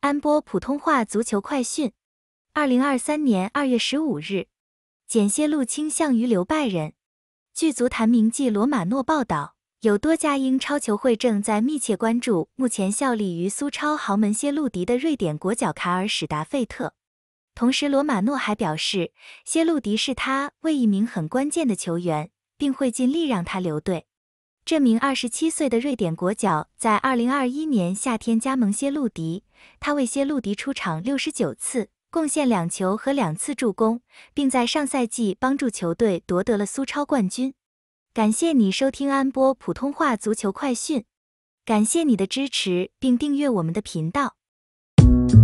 安播普通话足球快讯。2023年2月15日，简谢路倾向于留拜仁。据足坛名记罗马诺报道，有多家英超球会正在密切关注目前效力于苏超豪门谢路迪的瑞典国脚卡尔史达费特。同时，罗马诺还表示，谢路迪是他为一名很关键的球员，并会尽力让他留队。这名27岁的瑞典国脚在2021年夏天加盟谢路迪，他为谢路迪出场69次，贡献2球和2次助攻，并在上赛季帮助球队夺得了苏超冠军。感谢你收听安播普通话足球快讯，感谢你的支持并订阅我们的频道。